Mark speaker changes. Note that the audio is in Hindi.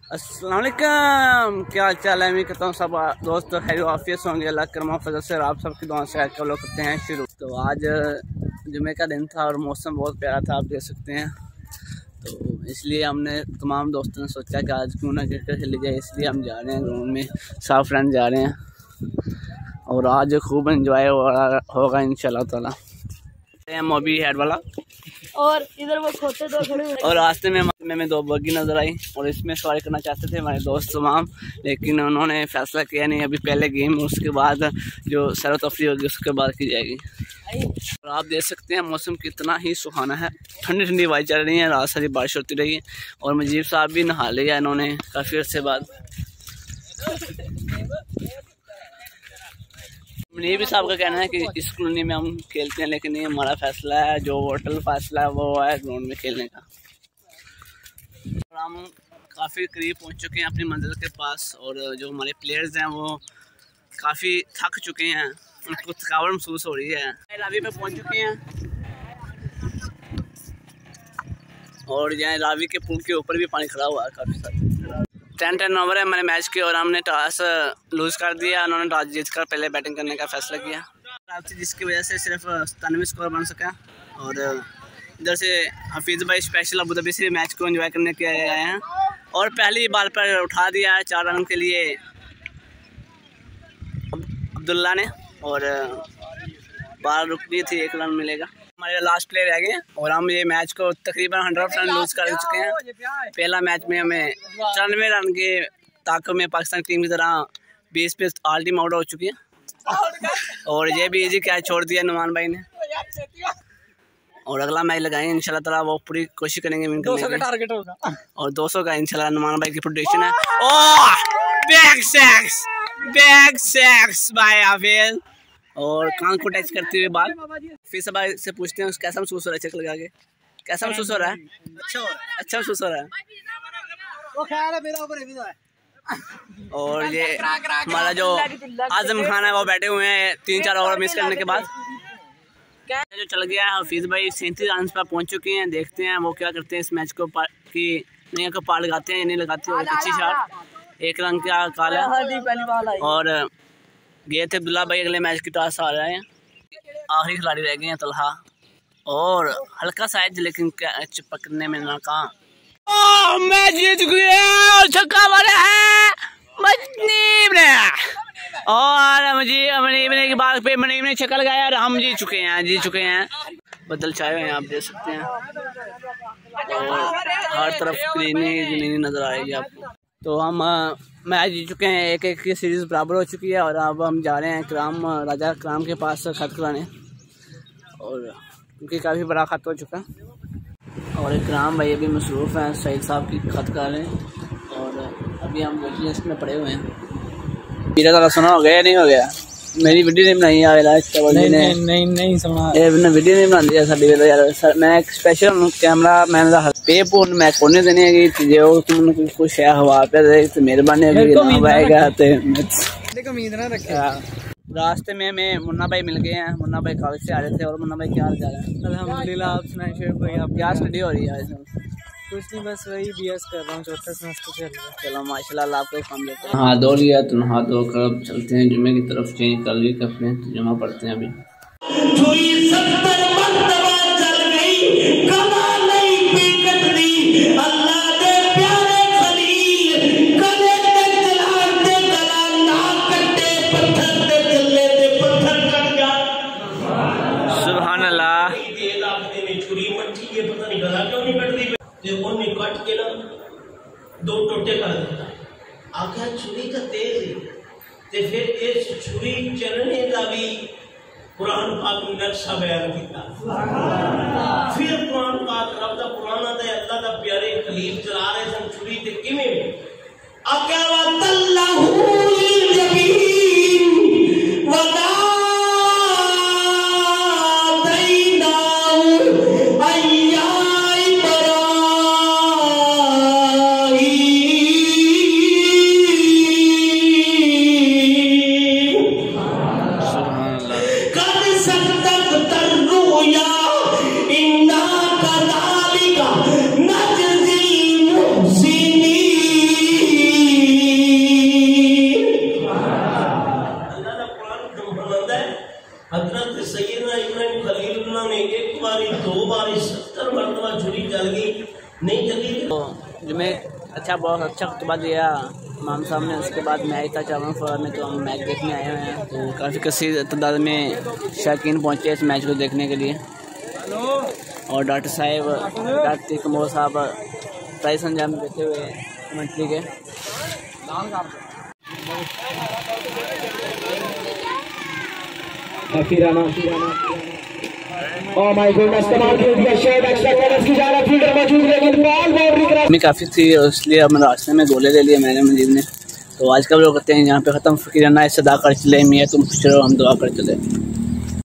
Speaker 1: अस्सलाम वालेकुम, क्या हाल चाल है। मैं कहता हूँ सब दोस्त खैर वाफियत होंगे। अल्लाह करम फजल से आप सबकी दुआ से आज लोग करते हैं शुरू। तो आज जुमे का दिन था और मौसम बहुत प्यारा था, आप देख सकते हैं। तो इसलिए हमने तमाम दोस्तों ने सोचा कि आज क्यों ना क्रिकेट खेली जाए, इसलिए हम जा रहे हैं ग्राउंड में, सब फ्रेंड जा रहे हैं और आज खूब इंजॉय होगा इंशाल्लाह ताला। मोबी हेड वाला
Speaker 2: और इधर वो खोते दो खड़े हुए
Speaker 1: और रास्ते में दो बग्गी नजर आई और इसमें सवारी करना चाहते थे हमारे दोस्त तमाम, लेकिन उन्होंने फैसला किया नहीं, अभी पहले गेम उसके बाद जो सैर तफरी होगी उसके बाद की जाएगी। और आप देख सकते हैं मौसम कितना ही सुहाना है, ठंडी ठंडी हवाएं चल रही हैं, रात सारी बारिश होती रही है और मुजीब साहब भी नहा लिया इन्होंने काफ़ी अर्से बाद। मुनीब साहब का कहना है कि इस कॉलोनी में हम खेलते हैं, लेकिन ये हमारा फैसला है, जो होटल फैसला है वो है ग्राउंड में खेलने का। और हम काफ़ी करीब पहुंच चुके हैं अपनी मंजिल के पास और जो हमारे प्लेयर्स हैं वो काफ़ी थक चुके हैं, उनको थकावट महसूस हो रही है। रावी पे पहुंच चुके हैं और यहाँ रावी के पुल के ऊपर भी पानी खड़ा हुआ है काफ़ी सारा। 10 ओवर है हमारे मैच के और हमने टॉस लूज़ कर दिया, उन्होंने टॉस जीत कर पहले बैटिंग करने का फैसला किया, जिसकी वजह से सिर्फ 97 स्कोर बन सका। और इधर से हफीज़ भाई स्पेशल अबू धाबी से मैच को एंजॉय करने के आए हैं और पहली बॉल पर उठा दिया है 4 रन के लिए अब्दुल्ला ने और बॉल रुक गई थी, 1 रन मिलेगा। हमारे लास्ट प्लेयर रह गए और हम ये मैच को तकरीबन 100 रन लूज़ कर चुके हैं। पहला मैच में हमें 94 रन के ताक़त में पाकिस्तान टीम की तरह 20 पे ऑल टीम आउट हो चुकी है और ये भी इजी कैच छोड़ दिया नुमान भाई ने और अगला मैच लगाएंगे इंशाल्लाह ताला, वो पूरी कोशिश करेंगे विन करने की। 200 का टारगेट होगा और 200 का इंशाल्लाह नुमान भाई की प्रेडिक्शन है। Oh back six by Hafiz और कान को टच करते हुए बाल। फिर सब से पूछते हैं कैसा महसूस हो रहा है, चेक लगा के कैसा महसूस हो रहा है? अच्छा महसूस हो रहा है। और ये हमारा जो आजम खान है वो बैठे हुए हैं 3-4 ओवर मिस करने के बाद। जो चल गया है हफीज़ भाई 37 रन पर पहुंच चुके हैं, देखते हैं वो क्या करते हैं इस मैच को कि नहीं को पार लगाते हैं या नहीं लगाते हैं। अच्छी शॉट 1 रन का काल है और गए थे अब्दुल्ला भाई अगले मैच की टॉस आ रहे हैं। आखिरी खिलाड़ी रह गए हैं तलहा और हल्का साइज लेकिन पकड़ने में नाकाम। मैच जीत गया और छक्का मारा है मुनीब ने और मुनीब ने की बात पे मुनीब ने छक्का लगाया और हम जीत चुके हैं। बदल छाए हुए हैं आप देख सकते हैं और हर तरफ ग्रीनी नजर आएगी आपको। तो हम मैच जीत चुके हैं, 1-1 की सीरीज़ बराबर हो चुकी है और अब हम जा रहे हैं राजा कराम के पास खत कराने और क्योंकि काफ़ी बड़ा खत हो चुका और इकराम भाई अभी मसरूफ़ हैं सईद साहब की खत करा रहे हैं और अभी हम वेटिंग लिस्ट में पड़े हुए हैं। मेरा तो सुना हो गया नहीं हो गया, मेरी वीडियो नहीं बनाई यार नहीं सुना वीडियो नहीं बना दिया साड़ी यार। मैं एक स्पेशल कैमरा मैन का पे पूर्ण मैं कोने देने की जो तुमने कुछ हवा पे दे तो मेहरबानी आएगा तो उम्मीद ना रखे। रास्ते में हमें मुन्ना भाई मिल गए हैं, मुन्ना भाई कॉलेज से आ रहे थे। और मुन्ना भाई क्या हाल चाल है?
Speaker 2: अल्हम्दुलिल्लाह, आप सुनाएं शेख भाई, आप
Speaker 1: क्या स्टडी हो रही है आज?
Speaker 2: कुछ नहीं, बस वही बीएस कर रहा हूँ, 4था सेमेस्टर चल रहा है।
Speaker 1: चलो माशाल्लाह आपको काम देते हैं। हाँ दो लिया तो नहा दो कर चलते हैं जुम्मे की तरफ, चेंज कर ली कपड़े तो जुम्मा पढ़ते हैं। अभी सुभान अल्लाह
Speaker 3: कट के ना 2 टोटे कर देता आखिर छुरी का तेज ते फिर इस छुरी चलने का भी कुरान पाक में नक्शा बयान किया। फिर कुरान पाक रब दा पुराना दे अल्लाह दा प्यारे खलील चला रहे सन छुरी ते किवें आख्या वल्लाहु जबीन वदा नहीं जल्दी
Speaker 1: तो जुमे अच्छा बहुत अच्छा खुतबा दिया इमाम साहब ने। उसके बाद मैच था चावल फौर में, तो हम मैच देखने आए हुए हैं। तो काफ़ी कसीर तादाद में शौकीन पहुँचे इस मैच को देखने के लिए। और डॉक्टर साहब डॉक्टर कमोर साहब प्राइस अंजाम देते हुए कमेंट्री के। काफ़ी थी इसलिए अब रास्ते में गोले ले लिए मैंने मजीद ने। तो आज का व्लॉग करते हैं यहाँ पे ख़त्म। फ़कीराना इस अदा कर चले, मियाँ तुम खुश रहो हम दुआ कर चले।